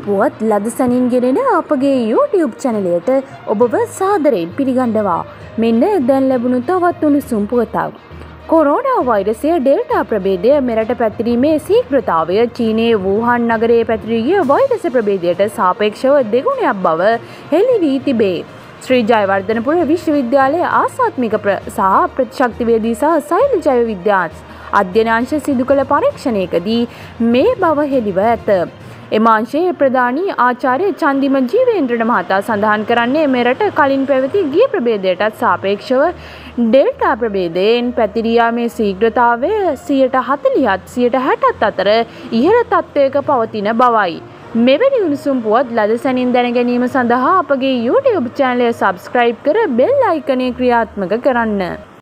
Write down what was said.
පුවත් ලද සැනින් ගෙනෙන අපගේ YouTube චැනලයට ඔබව සාදරයෙන් පිළිගන්නවා. මෙන්න දැන් ලැබුණු තවත් උණුසුම් පුවතක්. කොරෝනා වෛරසය ඩෙල්ටා ප්‍රභේදය මෙරට පැතිරීමේ ශීඝ්‍රතාවය චීනයේ වූහාන් නගරයේ පැතිරී ගිය වෛරස ප්‍රභේදයට සාපේක්ෂව දෙගුණයක් බව හෙළි වී තිබේ. ශ්‍රී ජයවර්ධනපුර විශ්වවිද්‍යාලයේ ආසාත්මික සහ ප්‍රතිශක්තිවේදී සහ සෛල ජෛව විද්‍යා අධ්‍යනාංශ සිදු කළ පරීක්ෂණයකදී මේ බව හෙළිව ඇත. එම අංශයේ ප්‍රධානී ආචාර්ය චන්දිම ජීවේන්ද්‍රන මහතා සඳහන් කරන්නේ මෙරට කලින් පැවති ගිය ප්‍රභේදයටත් සාපේක්ෂව ඩෙල්ටා ප්‍රභේදයෙන් පැතිරී යාමේ ශීඝ්‍රතාවය 40%ත් 60%ත් අතර ඉහළ තත්ත්වයක පවතින බවයි. මෙවැනි උණුසුම් පුවත් ලද සැනින් දැන ගැනීම සඳහා අපගේ YouTube චැනලය සබ්ස්ක්‍රයිබ් කර බෙල් අයිකනය ක්‍රියාත්මක කරන්න.